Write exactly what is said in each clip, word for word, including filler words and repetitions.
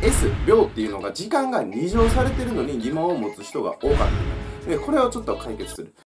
S 秒っていうのが時間が二乗されてるのに疑問を持つ人が多かったで、これをちょっと解決する。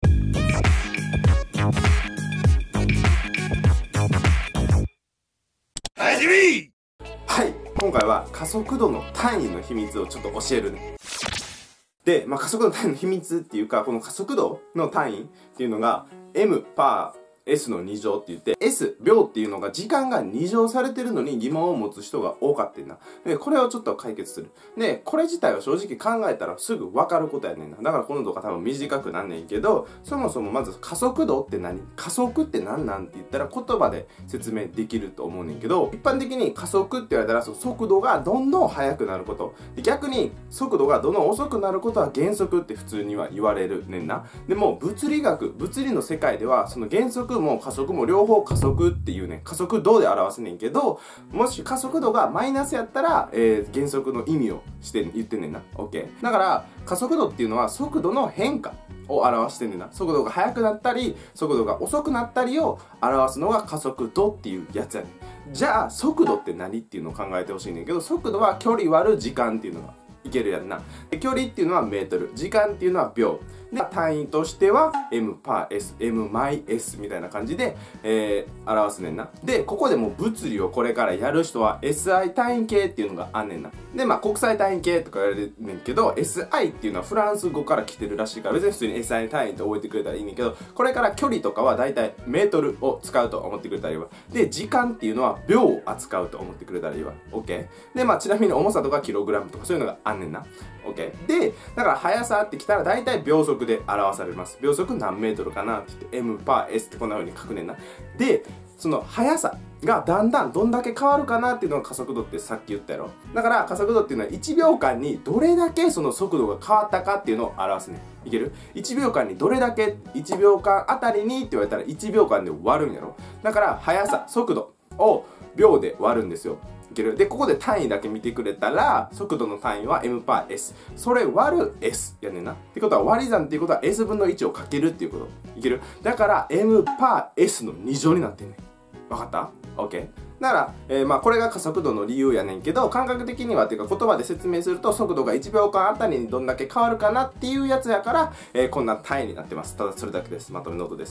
はい、今回は加速度の単位の秘密をちょっと教えるね。で、まあ、加速度の単位の秘密っていうか、この加速度の単位っていうのが m パー S のに乗って言って、S 秒っていうのが時間が二乗されてるのに疑問を持つ人が多かったんな。で、これをちょっと解決する。で、これ自体は正直考えたらすぐ分かることやねんな。だからこの動画多分短くなんねんけど、そもそもまず加速度って何？加速って何なんって言ったら言葉で説明できると思うねんけど、一般的に加速って言われたらその速度がどんどん速くなること。で、逆に速度がどんどん遅くなることは減速って普通には言われるねんな。でも物理学、物理の世界ではその減速も加速も両方加速っていうね、加速度で表すねんけど、もし加速度がマイナスやったら、えー、減速の意味をして言ってんねんな。OK。だから加速度っていうのは速度の変化を表してんねんな。速度が速くなったり速度が遅くなったりを表すのが加速度っていうやつやねん。じゃあ速度って何っていうのを考えてほしいねんけど、速度は距離割る時間っていうのがいけるやんな。で、距離っていうのはメートル、時間っていうのは秒で、単位としては m パー s、m マイ s みたいな感じで、えー、表すねんな。で、ここでもう物理をこれからやる人は エスアイ 単位系っていうのがあんねんな。で、まあ国際単位系とか言われるねんけど、エスアイ っていうのはフランス語から来てるらしいから、別に普通に エスアイ 単位って覚えてくれたらいいねんけど、これから距離とかはだいたいメートルを使うと思ってくれたらいいわ。で、時間っていうのは秒を扱うと思ってくれたらいいわ。OK？ で、まあちなみに重さとかキログラムとかそういうのがあんねんな。OK？ で、だから速さってきたらだいたい秒速で表されます。秒速何メートルかなって言って m パー s ってこんな風に書くねんな。で、その速さがだんだんどんだけ変わるかなっていうのが加速度ってさっき言ったやろ。だから加速度っていうのはいちびょうかんにどれだけその速度が変わったかっていうのを表すねん。いける？ いちびょうかんにどれだけいちびょうかんあたりにって言われたらいちびょうかんで割るんやろ。だから速さ、速度を秒で割るんですよ。いける？で、ここで単位だけ見てくれたら、速度の単位は m パー s。それ割る s やねんな。ってことは割り算っていうことは s 分のいちをかけるっていうこと。いける？だから m パー s のに乗になってんねん。わかった？ OK？ だから、えー、まあこれが加速度の理由やねんけど、感覚的にはっていうか言葉で説明すると速度がいちびょうかんあたりにどんだけ変わるかなっていうやつやから、えー、こんな単位になってます。ただそれだけです。まとめノートです。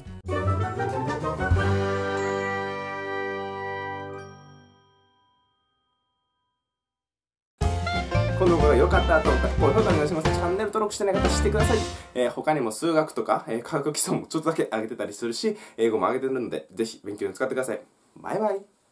この動画が良かったと思ったら高評価お願いします。チャンネル登録してない方してください。えー、他にも数学とか、えー、科学基礎もちょっとだけ上げてたりするし、英語も上げてるので、ぜひ勉強に使ってください。バイバイ。